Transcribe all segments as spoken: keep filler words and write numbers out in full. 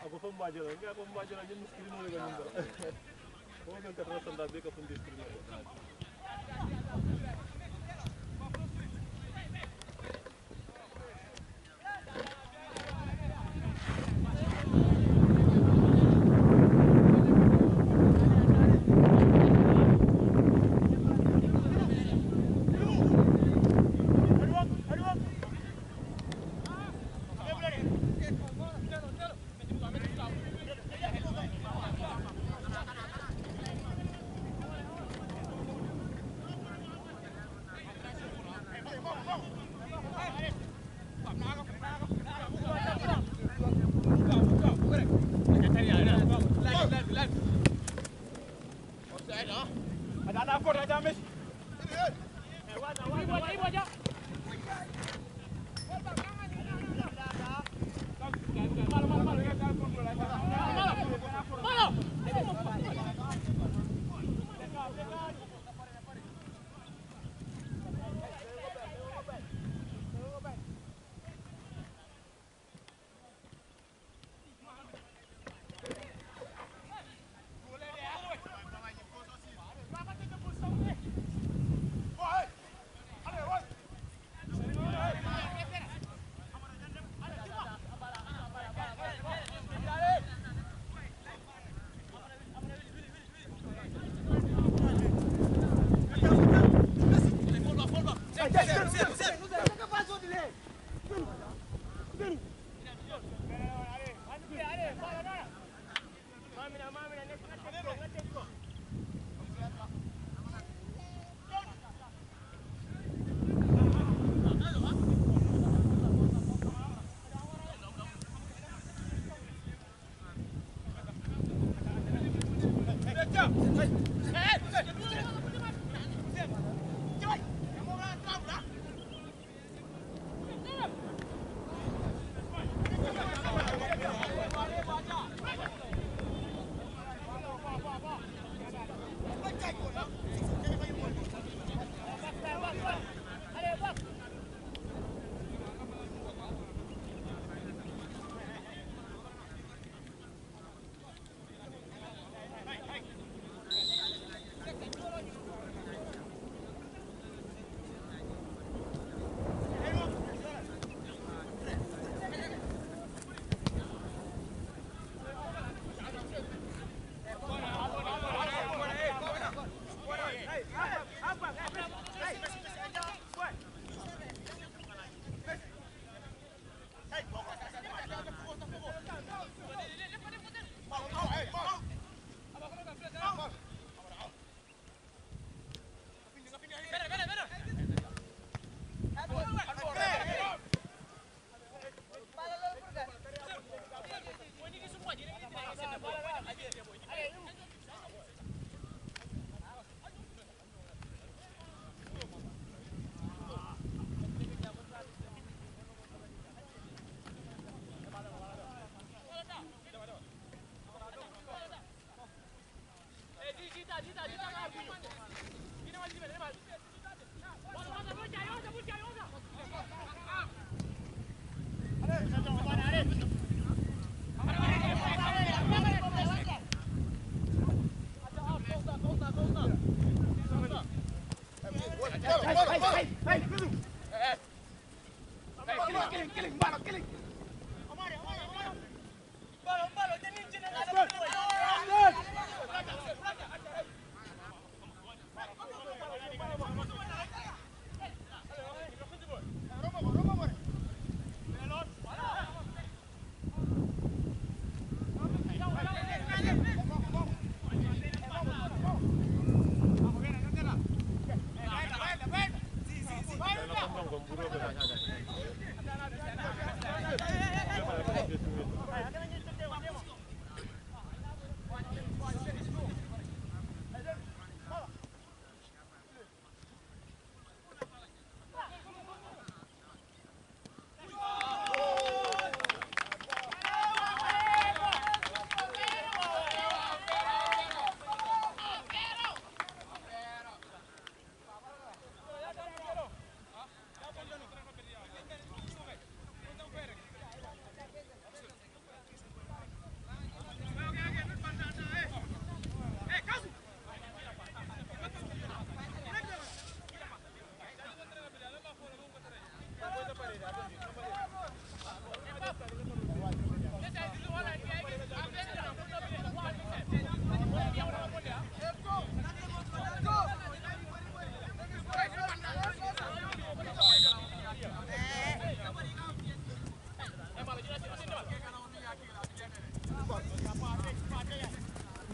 Ako pembajalan, enggak pembajalan aja miskin mulai kan enggak. Oh kan terus tanda beka pun diskriminasi. Ada anak kau dah jamis. Ibu aja, ibu aja.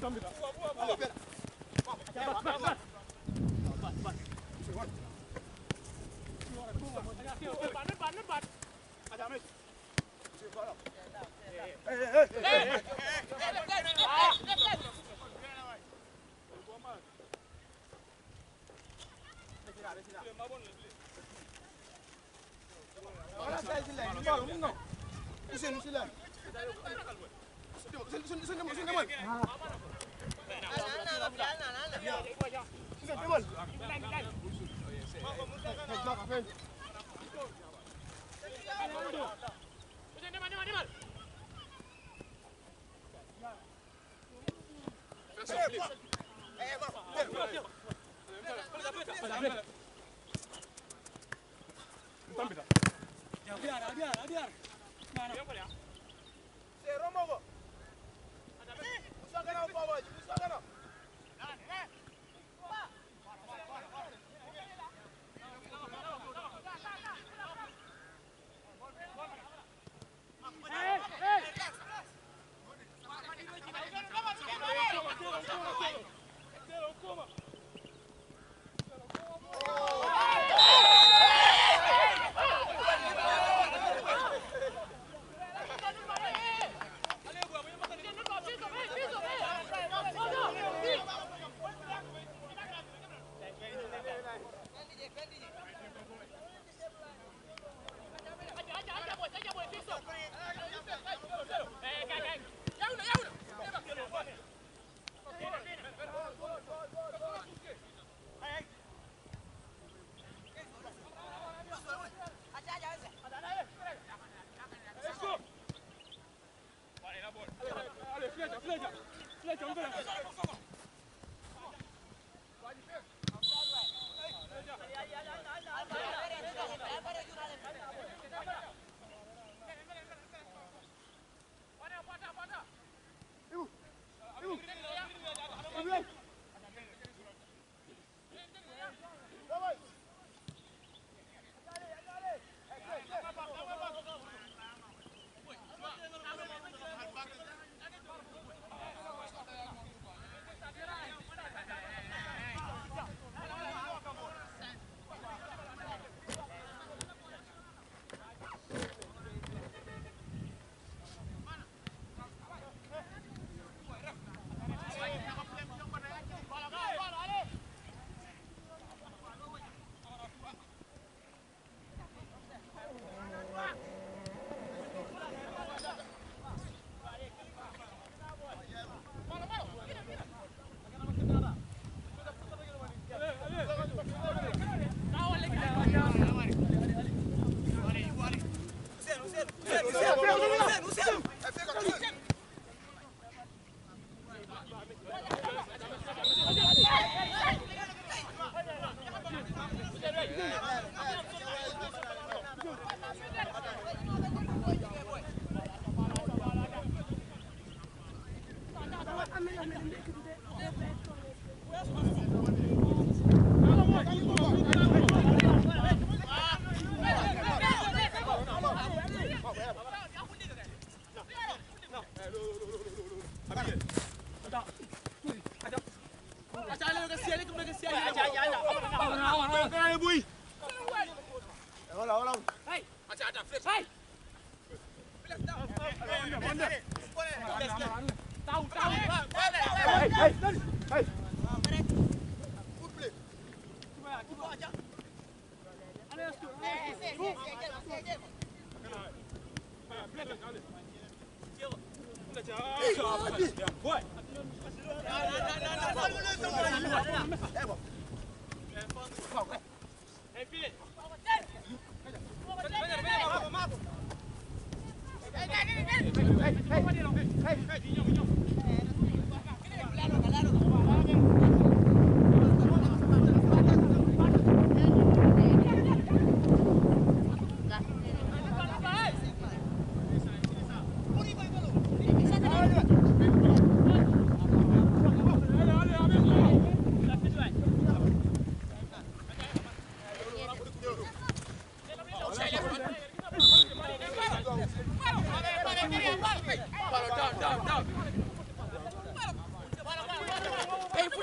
Tambita.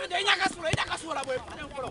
Dia nyaka sula, nyaka sula boy.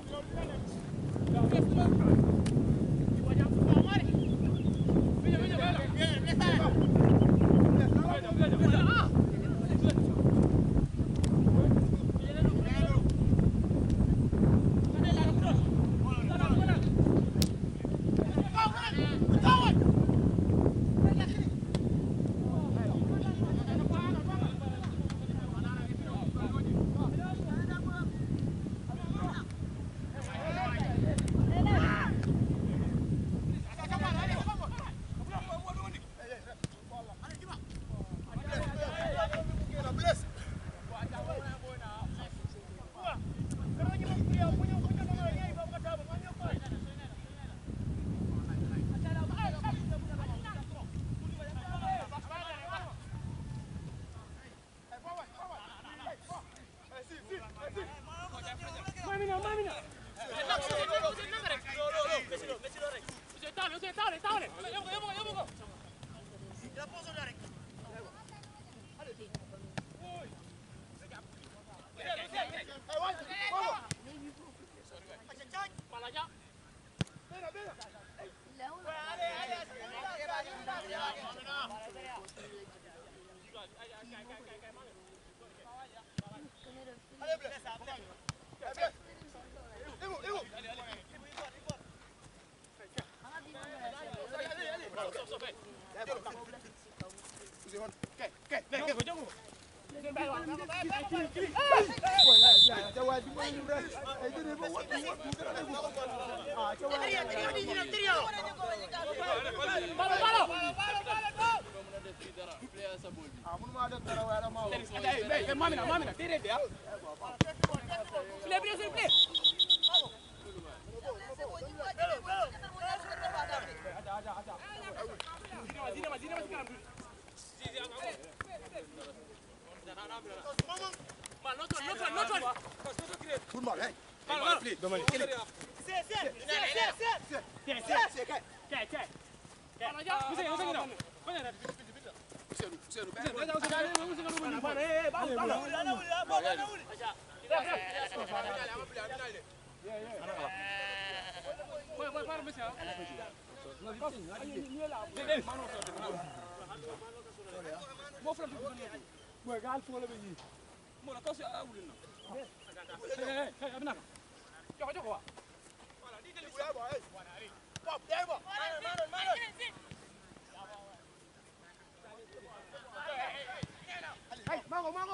Mamina, mamina, tire dia. Play, play, play. Ada, ada, ada. Zina, zina, zina sekarang. Mal, nonton, nonton, nonton. Good man, hey. Mal, mal. Domani. Set, set, set, set, set. Set, set, set. Cek, cek. Mal aja. Bisa, bisa gini. Mana ada? Seru, seru. Bisa, bisa, bisa. Mana, eh, bagus, bagus. Bagus. Aja. Ya, ya. Boy, boy, par bisa. Mo flam boy gal fo la be yi mo la kasi ala wulina eh eh abna joko joko wa wala di deli buya bo eh wala ri pop dey bo manon manon manon hey mango mango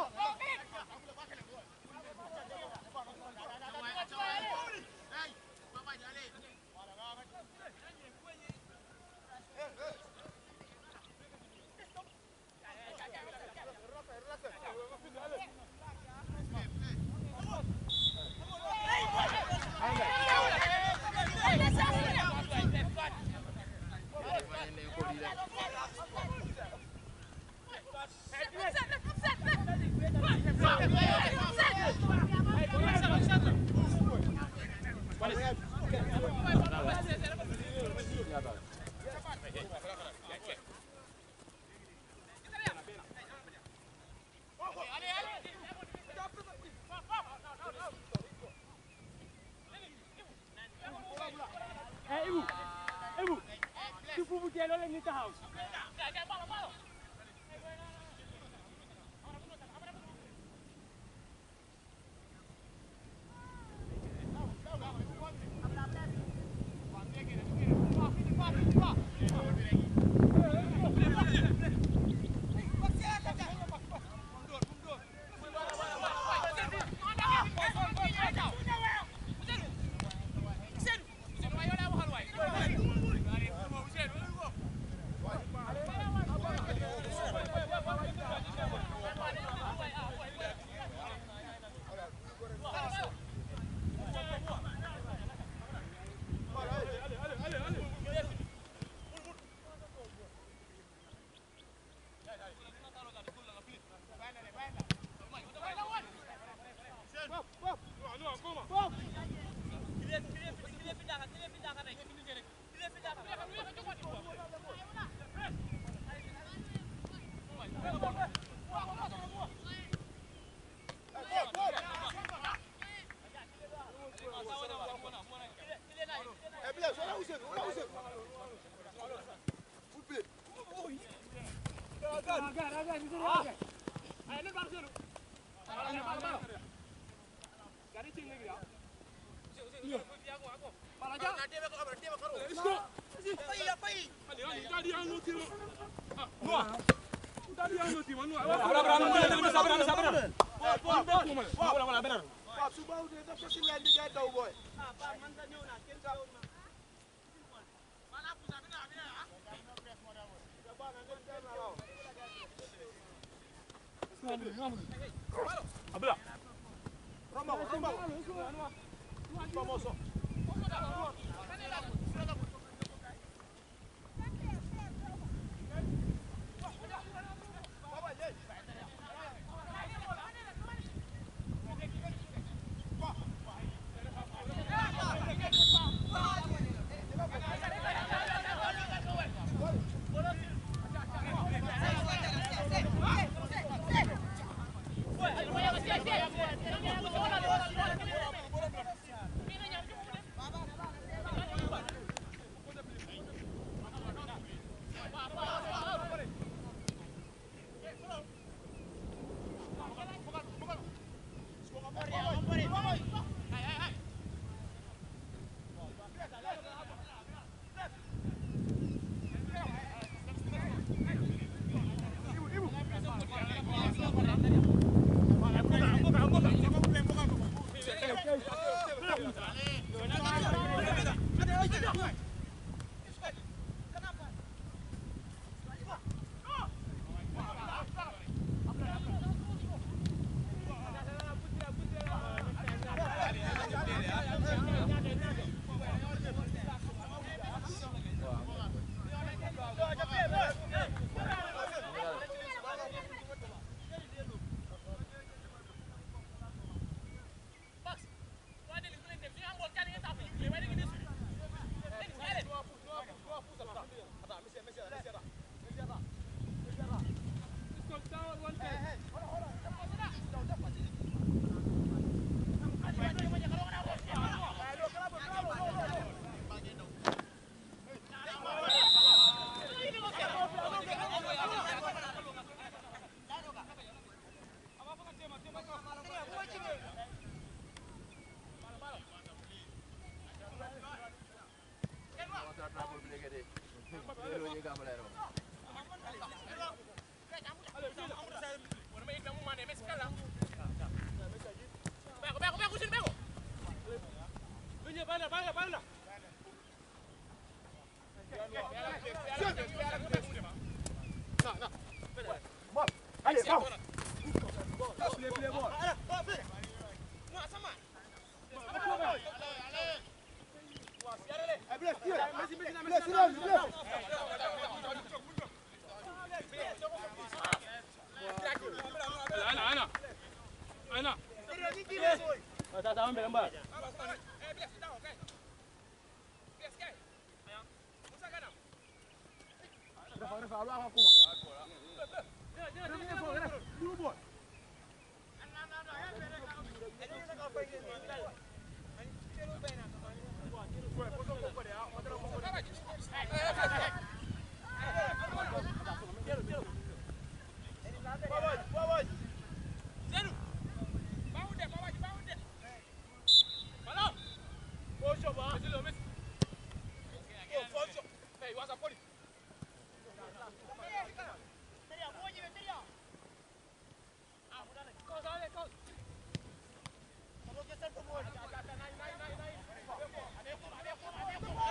Abla. Romba, romba. Famoso. Allez, vamos. Pilih, pilih, bol. Muat sama. Eh, blef, dia. Messi, Messi, Messi. Blef, blef. Ana, ana. Ana. Tak, tak, ambil gambar. Eh, blef, sit down, okay? Blef, sekali. Musa kanan. Refa, refa, Allah aku. Dulu bot. Come on.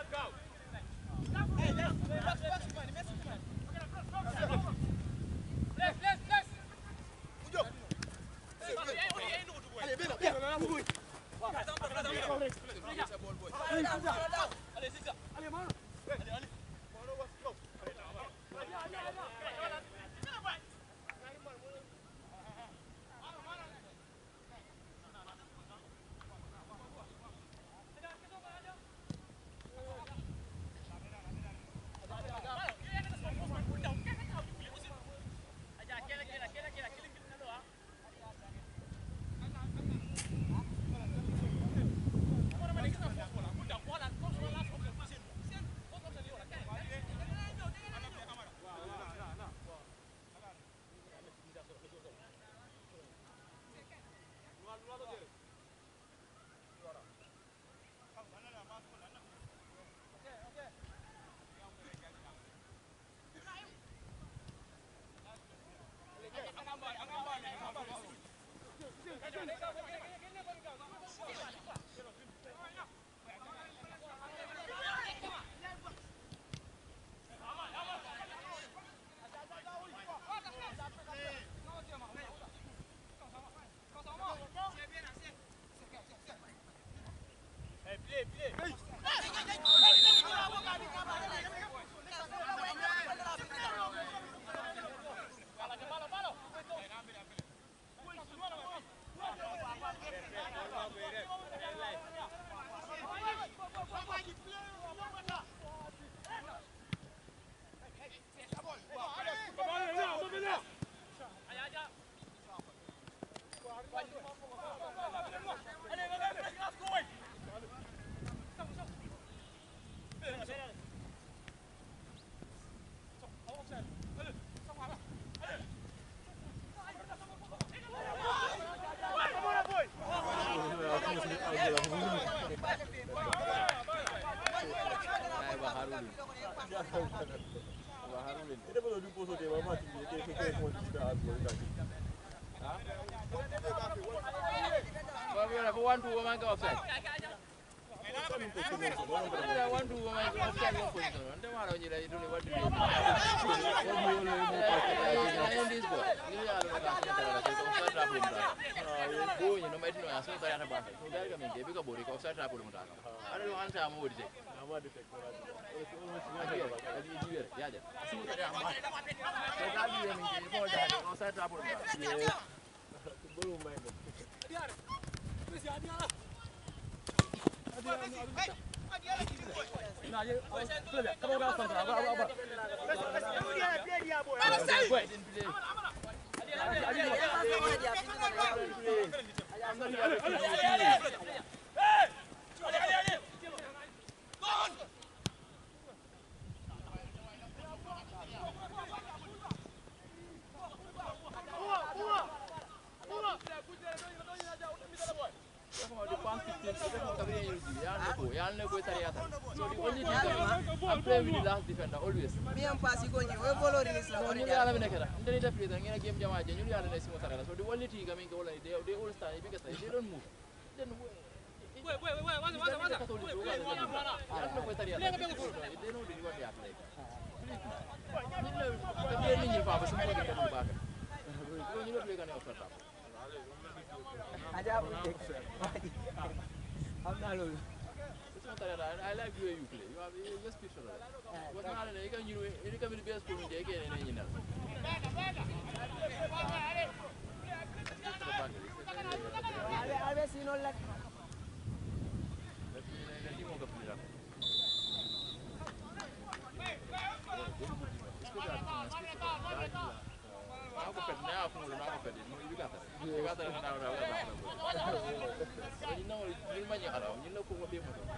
One two woman go offside. One two woman go offside. Don't worry, you don't know what to do. In this boy, you are the offside trap. You know, my team is so tired about it. So they're coming. They become boring. Offside trap. I don't want to have more. I'm going to take more. Yeah, yeah. See what I'm doing. So that's the thing. You know, offside trap. Yeah. Boom, man. Nah, you. Come on, come on, come on. So the only thing I'm playing with the last defender always. Me and Pasi going, we follow this. No, you are having a cara. Then they play the game Jama, you are the same. So the only thing I mean, they they all stand because they don't move. Then wait, wait, wait, wait, what's what's what's what's wait, wait, one up, one up. I don't know what they are. They know what they are playing. The game in your father, somebody can come back. You don't play on your first half. I'm not losing. I like the way you play. You have you just picture of it. What not you can you you can be the best player in the game and you know. I have seen all that. Aku pernah aku mulai aku pernah mau juga tak. Juga tak nak tahu tahu tahu. Jadi nak ni banyak kalau ni nak aku lebih mudah.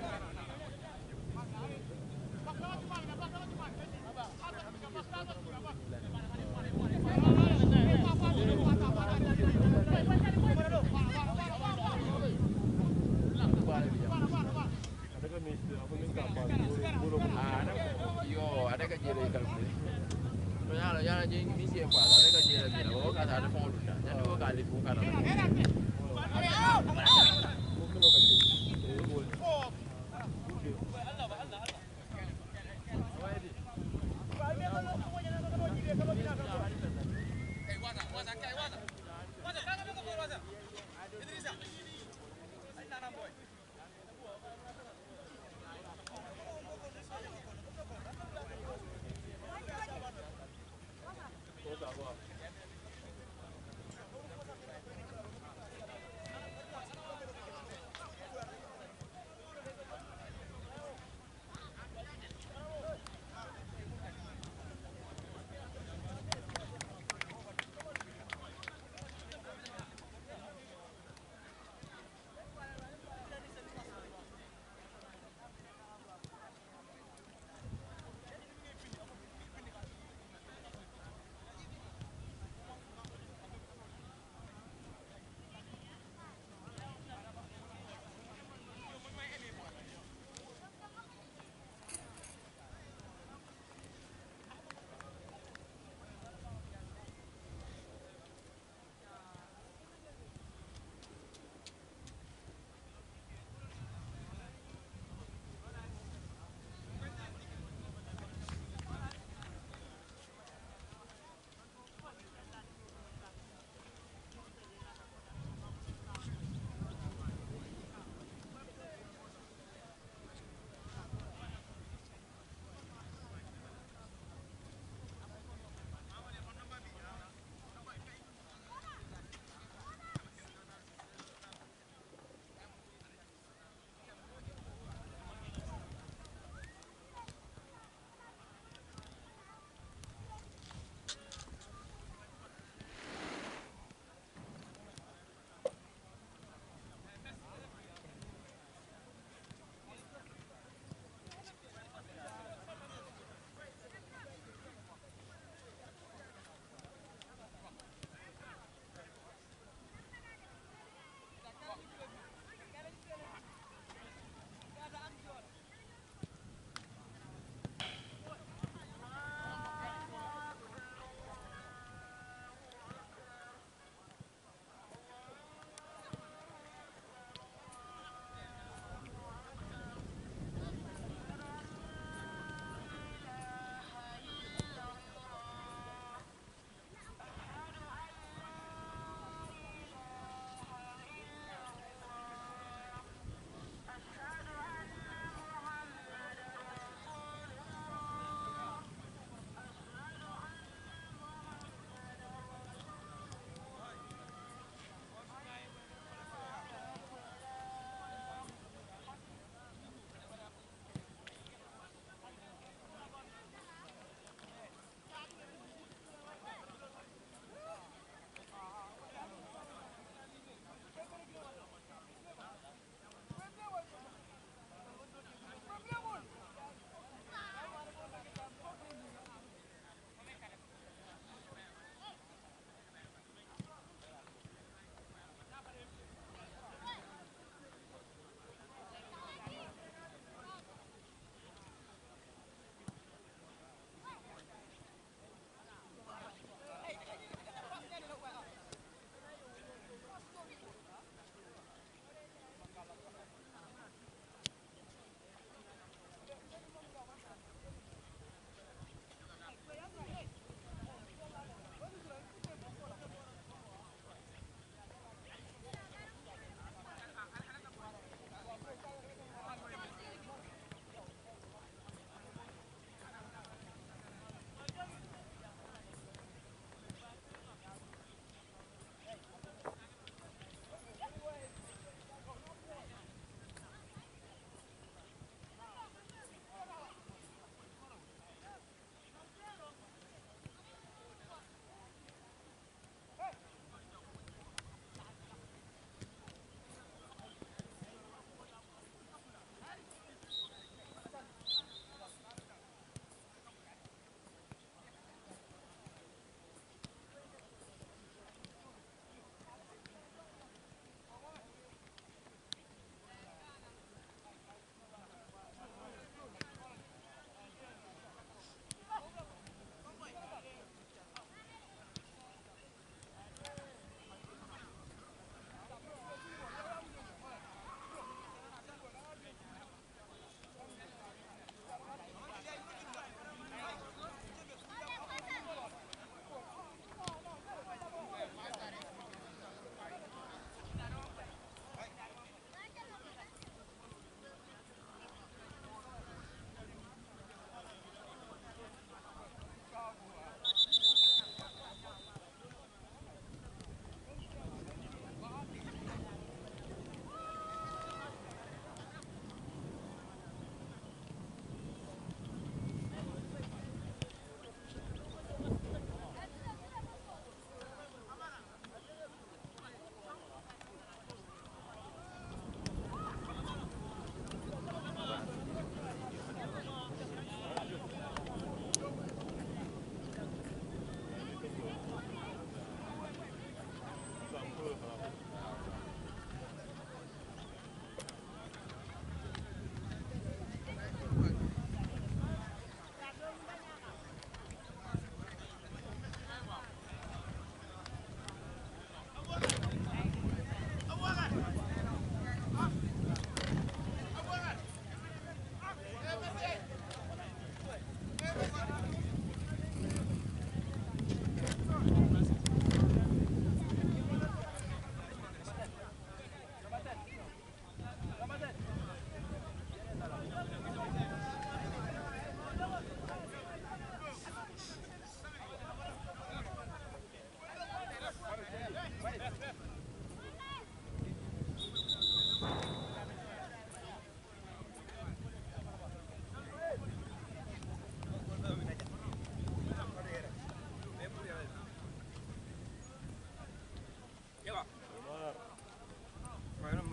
Yo, ada kerja di kalkul. Soalnya yang jadi misi apa? Ada kerja lagi. Bawa kat ada phone dah. Jangan bawa kali bukan ada.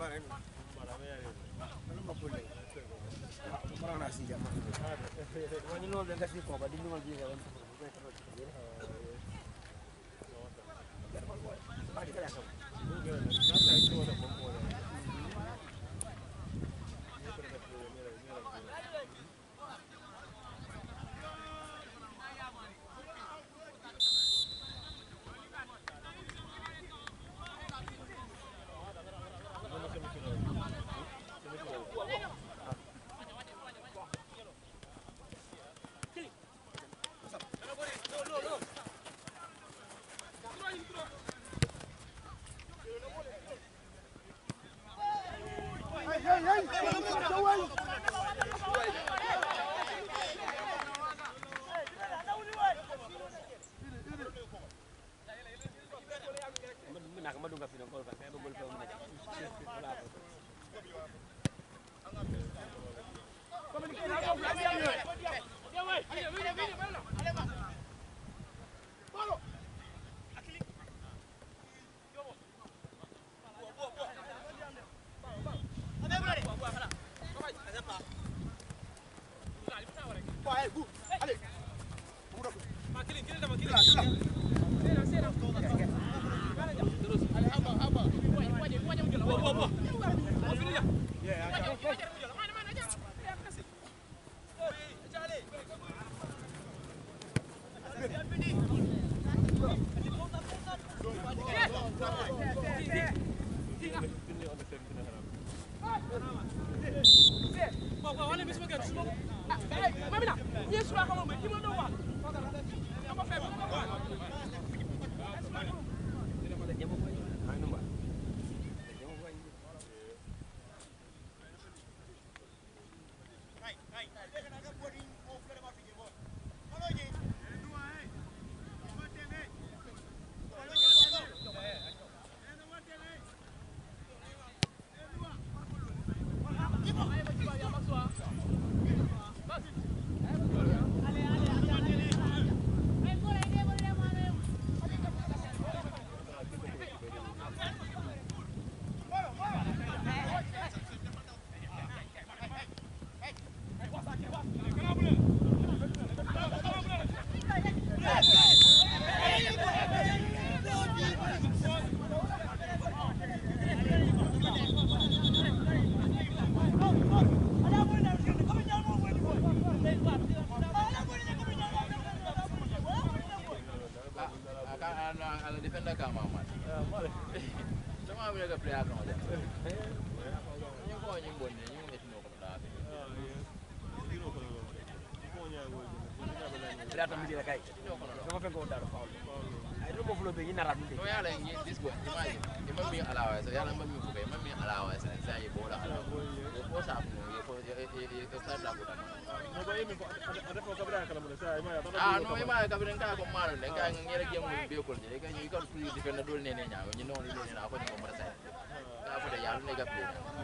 Ah, no, ima kabin ka ko malo le ka ngere gem mo be ko le ka ñu ko fi defena dul nene ñaaw ñu non lu na ko ñu ko mara say ka fa de yalla ne gapé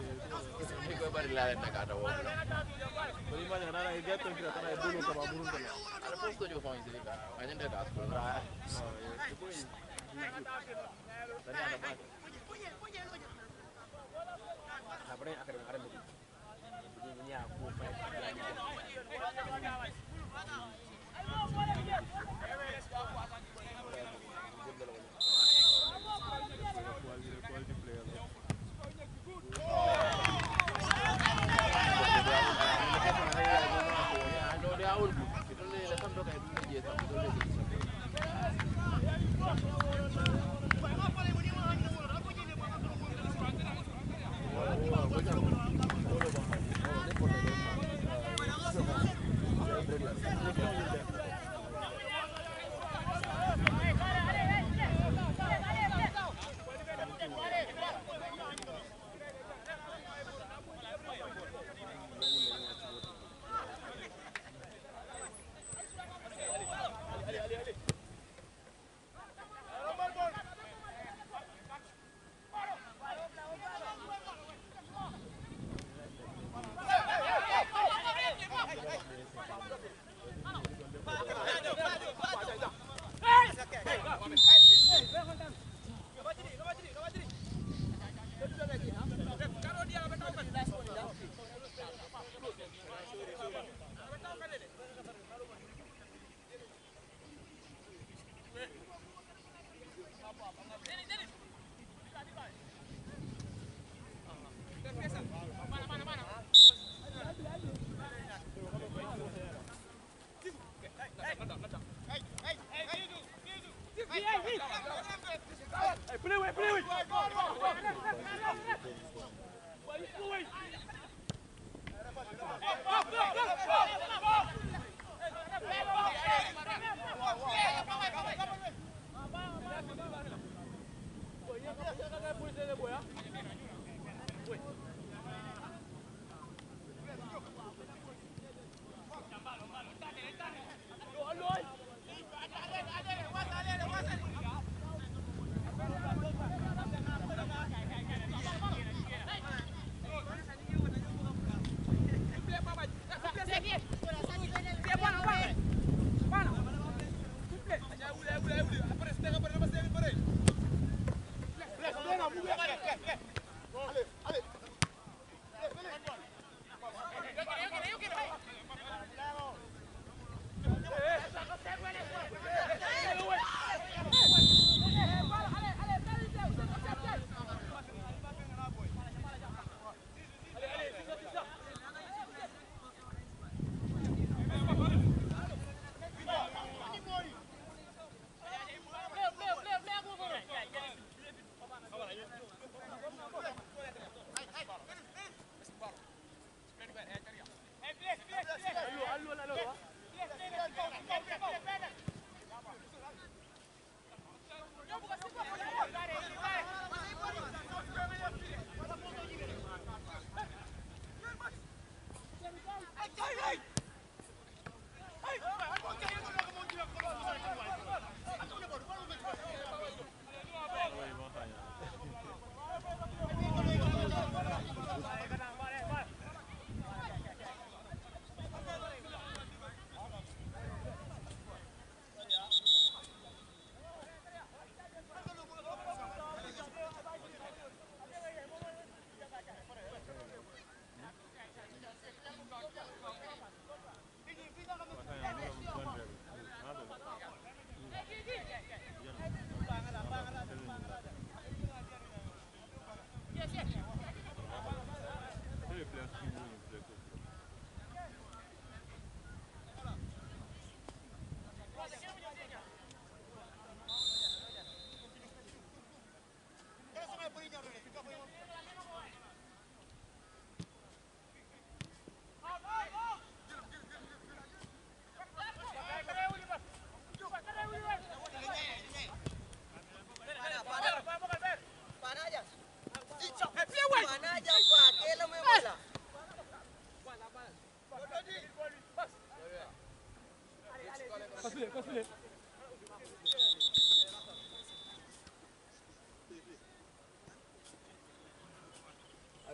ni ko bari la len ka ta wo bari ma na na ga tan kira tan ay bolo ko ba burun tan ala posto jo fon ci ka ma ñende ka ko ra Après, après, après, ini aku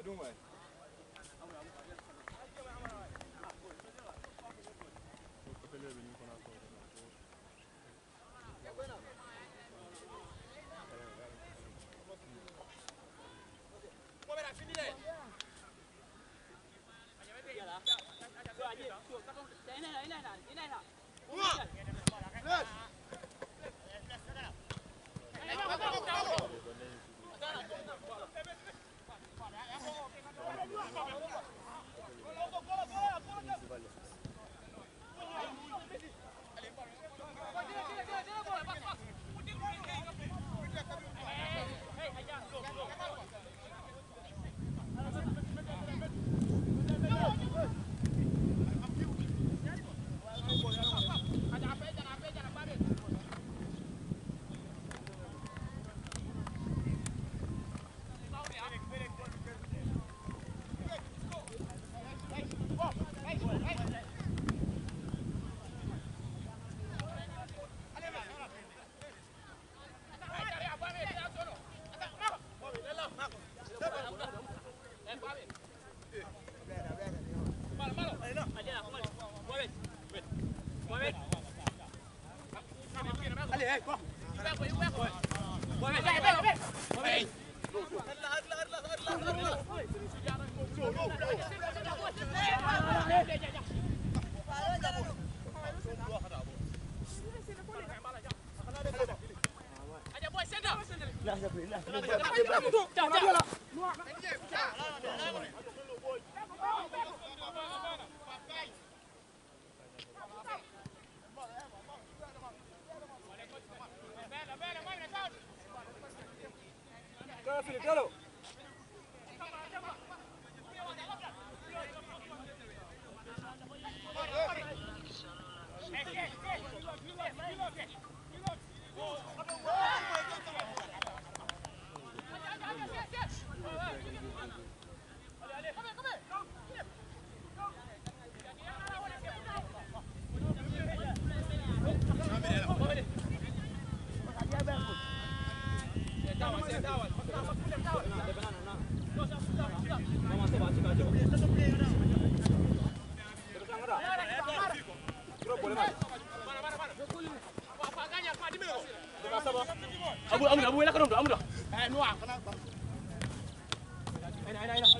don't mind. Abu abu abu elak dong, abu dong. Eh, nuah. Aina aina aina.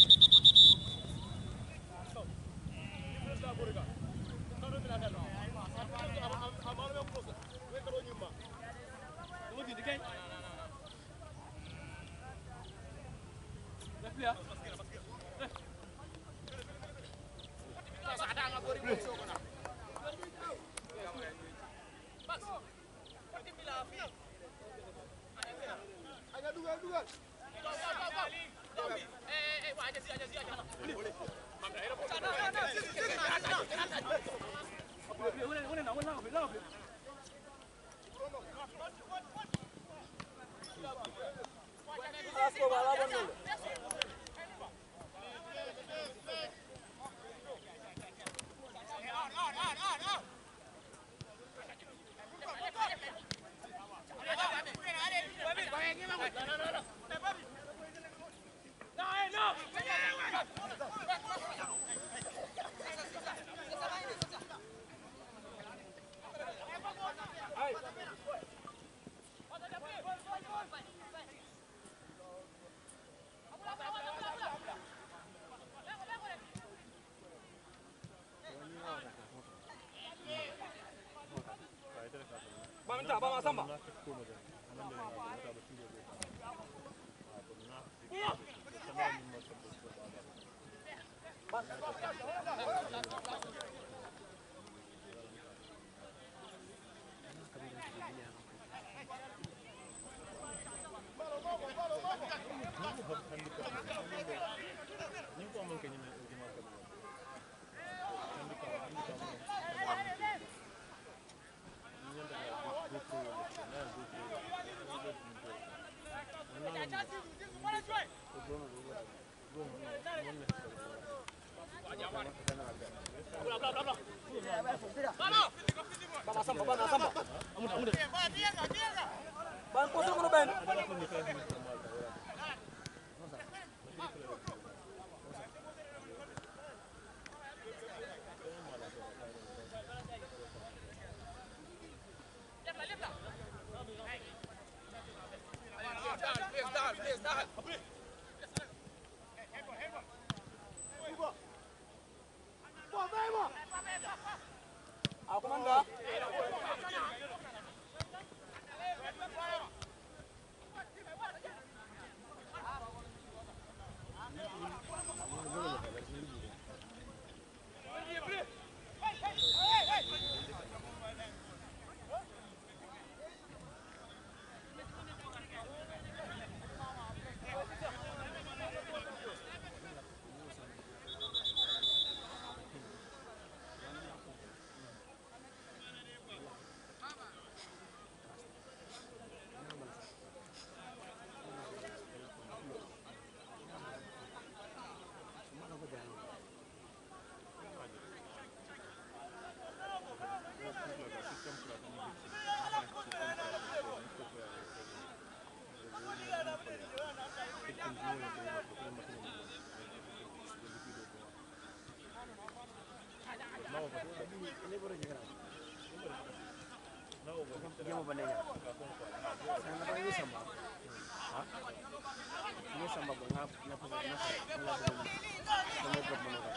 Jemo banenya. Sana ba ni samba. Ha? Ni samba ko ngap na ko na ko. Ni ko mo na.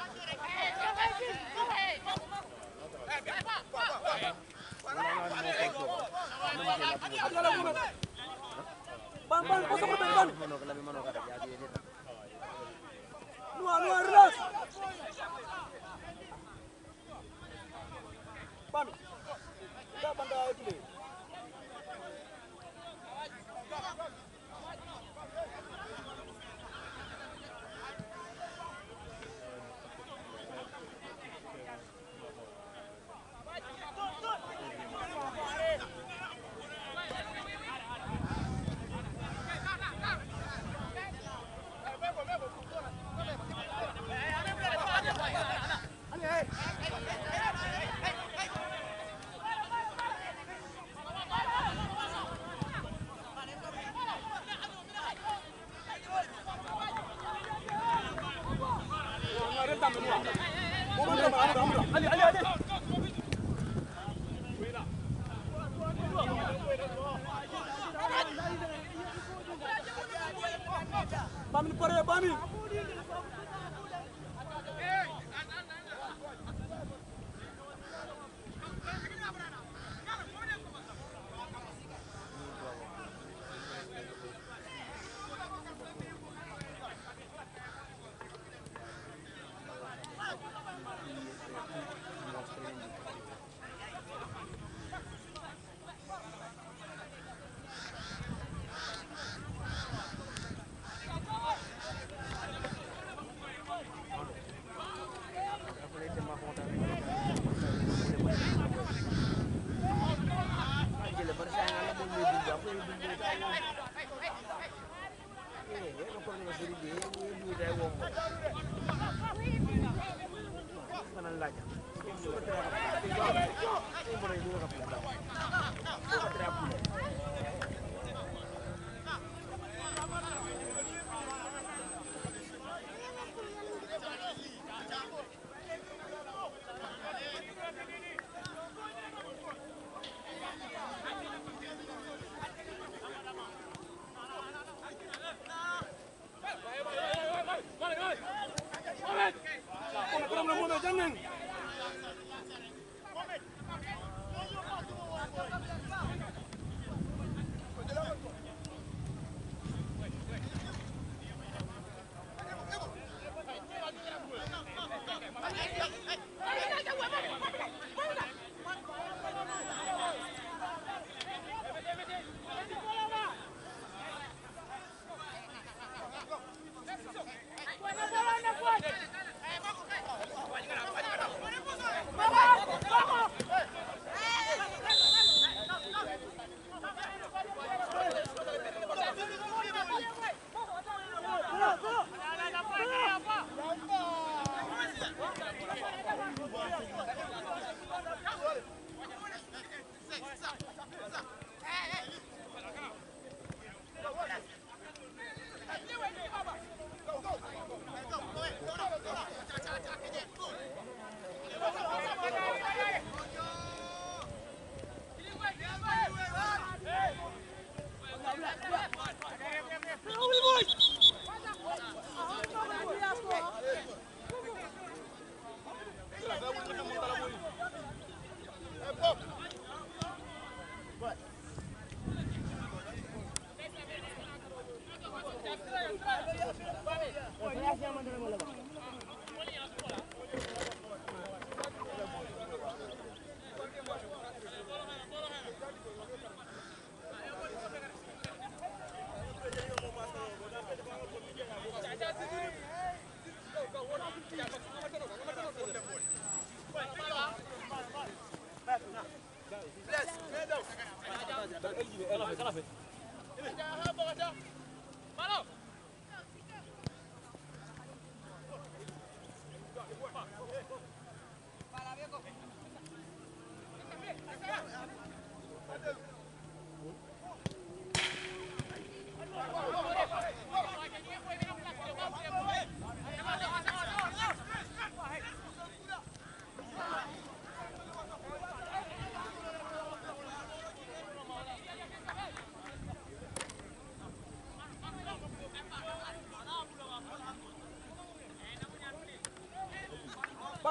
Ban ban ko sa ko ban. Mano ka labi mano ka ya di ni. Nuwa nuwa relax. Ban. Da banda ikile. Bami pare bami.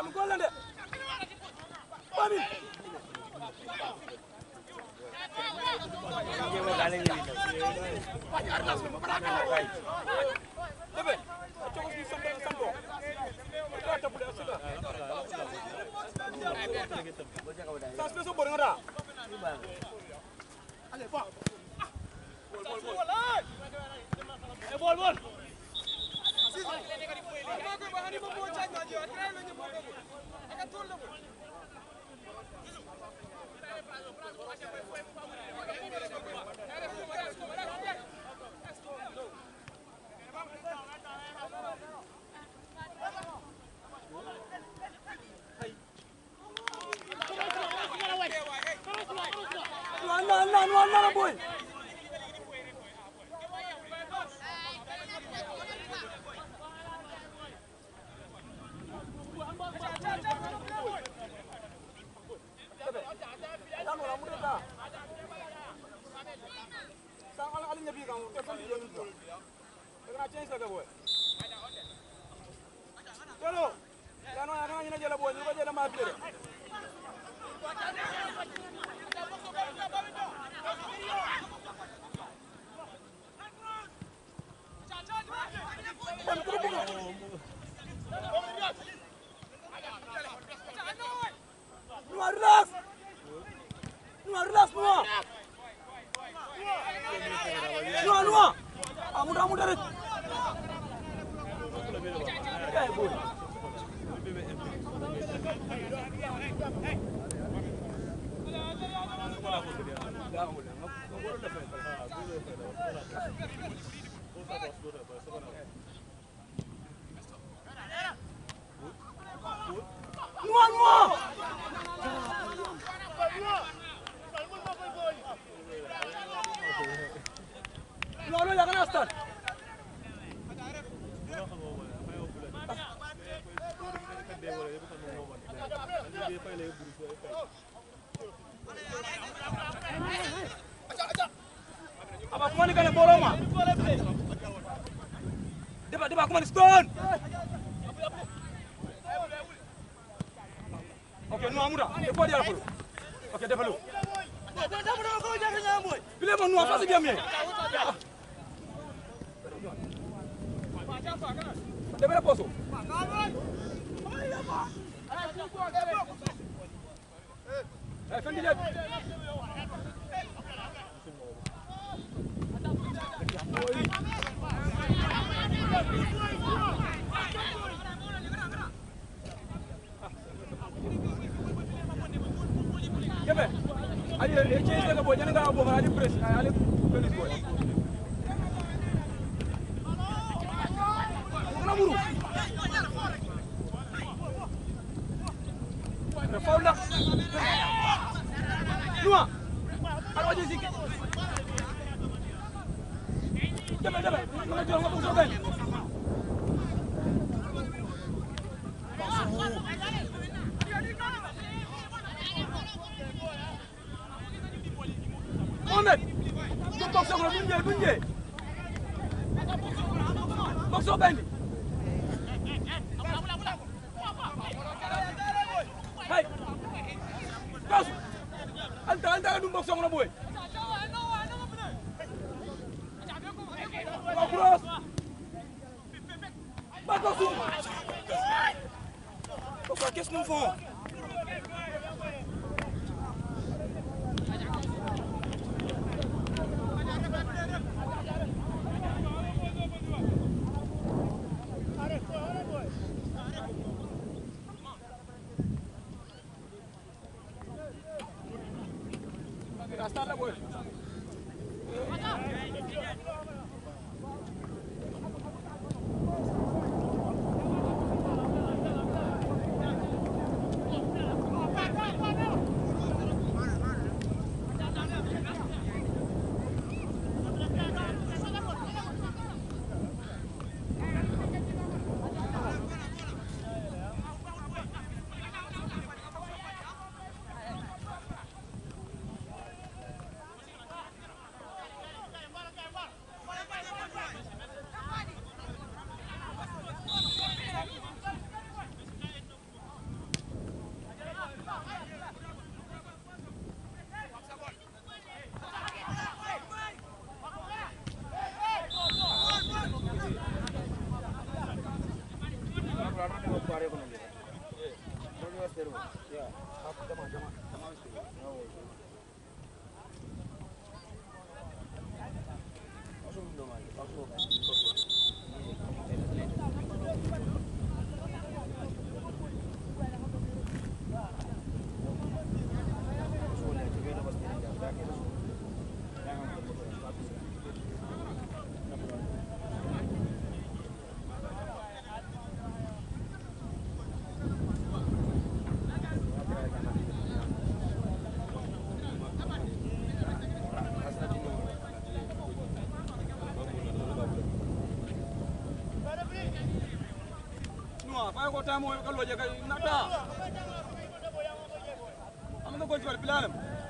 Bami golle de. Bami. Kewo dale ni winda. Bebe. Choko ni sambo sambo. Rata bule asida. Sa speso bor ngara. Allez, va. Bol bol bol. Eh bol bol. No, no, no, no, no, boy. Relax! Relax, Noah! Noah, Noah! Mudah mudah deh. Eh, boy. Noah, Noah! No, no, jangan asal. Apa kau ni kena bola mah? Debat debat kau ni stone. Okey, nu amura. Debat dia dulu. Okey, debat dulu. Debat dulu kau jangan nyambut. Bila mau nu apa sih dia ni? Debat apa so? Eh, fendi dia. Kebe, ali e change daga boy, jana ga bo ali press, ali police boy. Kuna buru. Na faula. Nua. Alo aja sikit. Kebe, kebe, kuna jual ngapung soben. Mohamed, tu box sama bunyi bunyi. Box sama ni. Hai. Box. Anta anta tu box sama boy. Cross. Bagus. Kau qu'est-ce qu'on fait? Hasta la vuelta. Karena di pare kono dia. Kono was teru. Ya. Aku jama jama jama was teru. Asum ndo mali. Asum. Ko tamo kallo je kay nata am nga ko ci war bilanam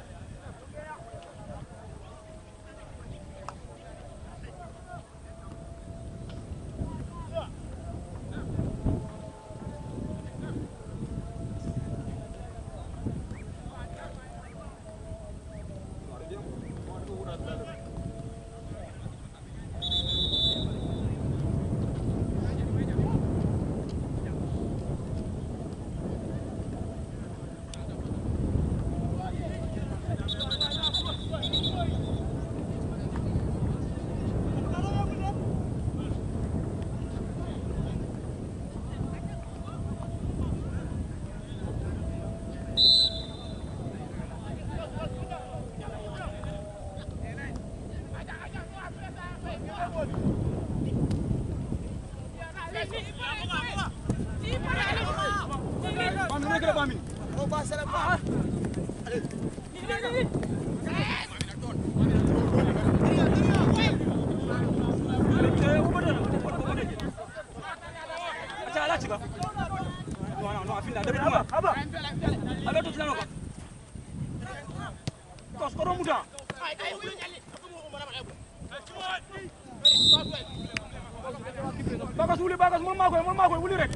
bagas wuli bagas mun ma koy mun ma koy wuli rek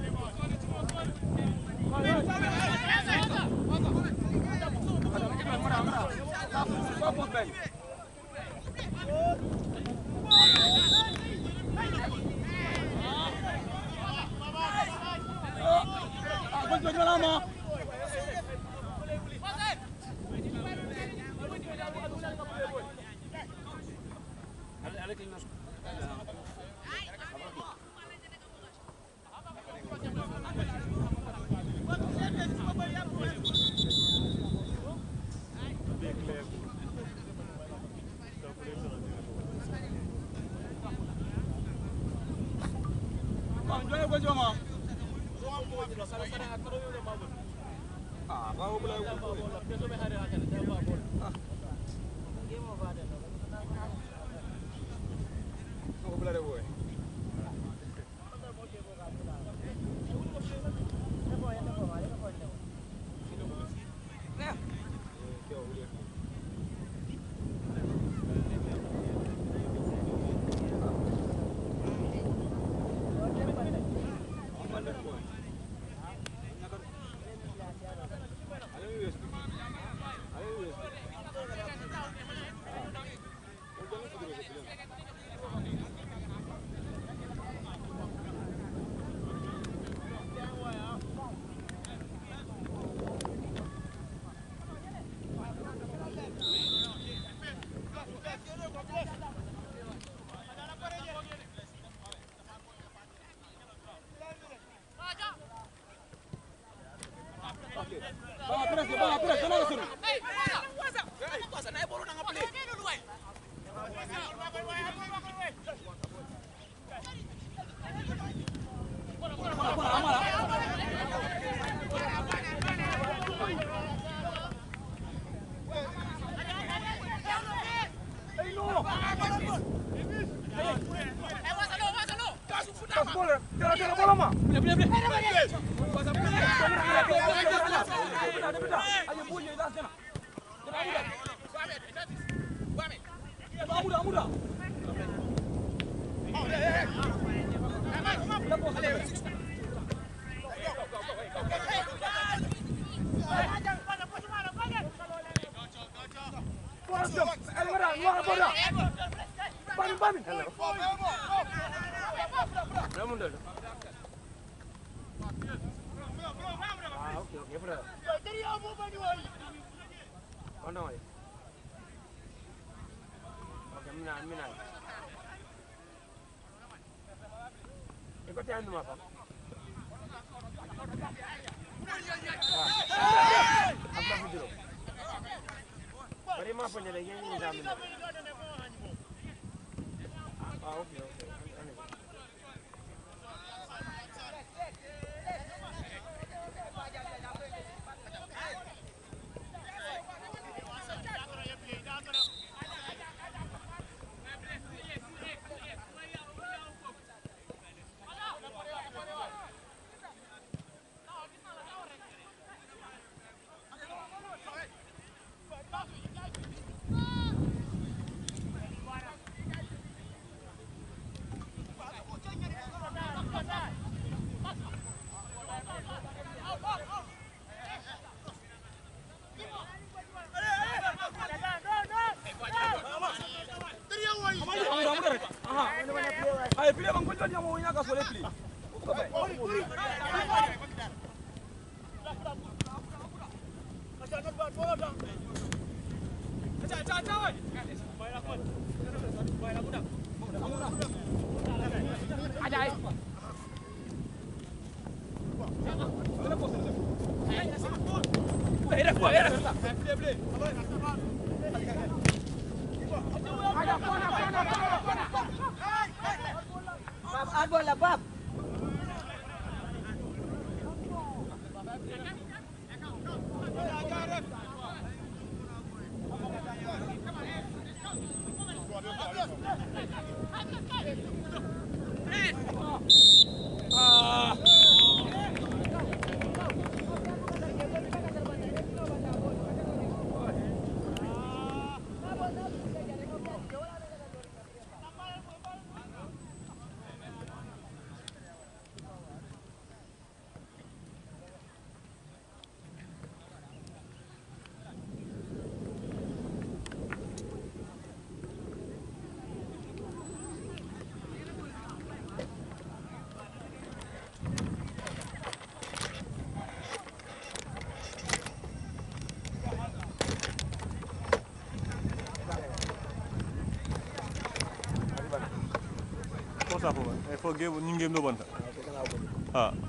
frère. Oh non. Ok, mina mina. E ko tan duma fa. Abla fujuro. Bari ma fa ne da yin yin zamina. Ah, okay, okay. Ay, pile bang kunjung yang mau nyaga soleh pili. Bola bab. Cosa fa? E fa game, ninguém do banda. Ah.